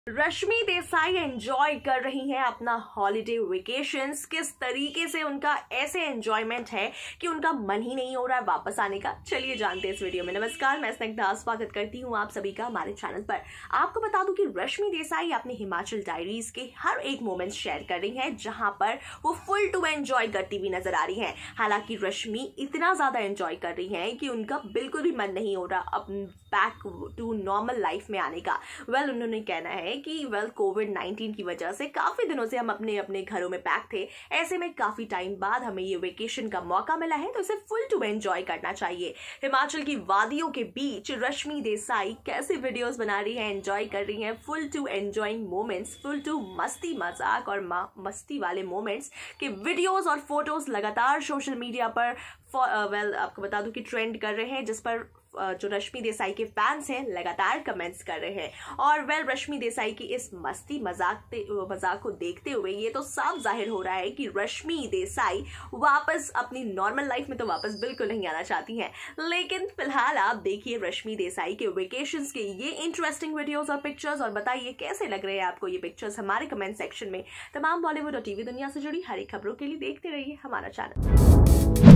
Rashmi Desai enjoy कर रही हैं अपना हॉलिडे वेकेशंस। किस तरीके से उनका ऐसे एंजॉयमेंट है कि उनका मन ही नहीं हो रहा है वापस आने का। चलिए जानते हैं इस वीडियो में। नमस्कार, मैं स्निग्धा स्वागत करती हूँ आप सभी का हमारे चैनल पर। आपको बता दूं कि रश्मि देसाई अपने हिमाचल डायरीज के हर एक मोमेंट शेयर कर रही हैं, जहां पर वो फुल टू एंजॉय करती हुई नजर आ रही हैं। हालांकि रश्मि इतना ज्यादा एंजॉय कर रही हैं कि उनका बिल्कुल भी मन नहीं हो रहा अब बैक टू नॉर्मल लाइफ में आने का। उन्होंने कहना है कि कोविड-19 की वजह से काफी दिनों से हम अपने अपने घरों में पैक थे, ऐसे में काफी टाइम बाद हमें ये वेकेशन का मौका मिला है, तो इसे फुल टू एंजॉय करना चाहिए। हिमाचल की वादियों के बीच रश्मि देसाई कैसे वीडियोस बना रही है, एंजॉय कर रही हैं, full to enjoying moments, full to मस्ती मजाक और मस्ती वाले मोमेंट्स के वीडियोस और फोटोज लगातार सोशल मीडिया पर आपको बता दूं कि ट्रेंड कर रहे हैं, जिस पर जो रश्मि देसाई के फैंस हैं लगातार कमेंट्स कर रहे हैं। और रश्मि देसाई की इस मस्ती मजाक को देखते हुए ये तो साफ जाहिर हो रहा है कि रश्मि देसाई वापस अपनी नॉर्मल लाइफ में तो वापस बिल्कुल नहीं आना चाहती हैं। लेकिन फिलहाल आप देखिए रश्मि देसाई के वेकेशंस के ये इंटरेस्टिंग वीडियोस और पिक्चर्स, और बताइए कैसे लग रहे हैं आपको ये पिक्चर्स हमारे कमेंट सेक्शन में। तमाम बॉलीवुड और टीवी दुनिया से जुड़ी हर एक खबरों के लिए देखते रहिए हमारा चैनल।